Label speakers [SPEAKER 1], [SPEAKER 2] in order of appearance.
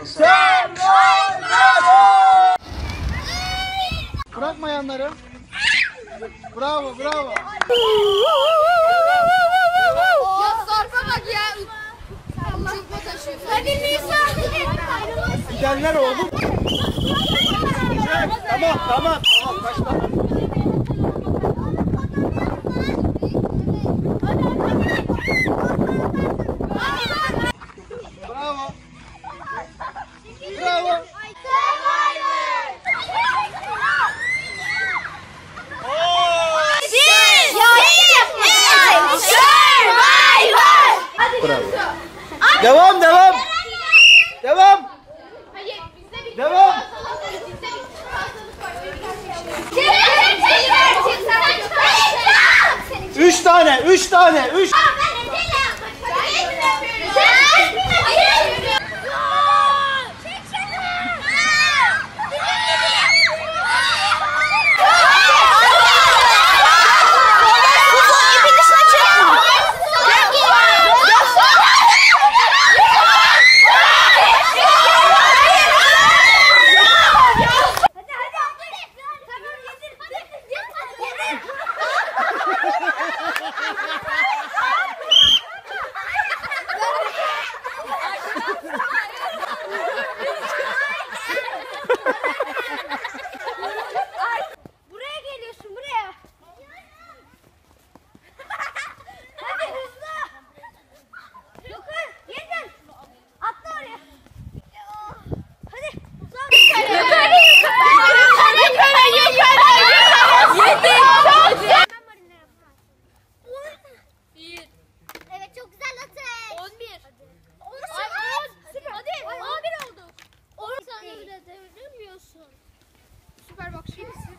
[SPEAKER 1] Survivor! Bırakma yanları. Bravo, bravo.
[SPEAKER 2] Ya sarpa bak ya. Çırpma taşıyor. Hadi Nisa.
[SPEAKER 1] Gidenler oğlum. Tamam, tamam. Tamam, kaçma. Bravo. Bravo. Bravo. Devam, devam. Devam. Devam. Üç tane, üç tane, üç.
[SPEAKER 2] Buraya geliyorsun, buraya. Hadi hızlı. Yukarı, yedin. Atla oraya. Hadi. Yukarı, yukarı. Yedin. Evet, çok güzel atış. 11. Hadi. 11 oldu. 10 saniye bile deviremiyorsun. Süper bak, şimdi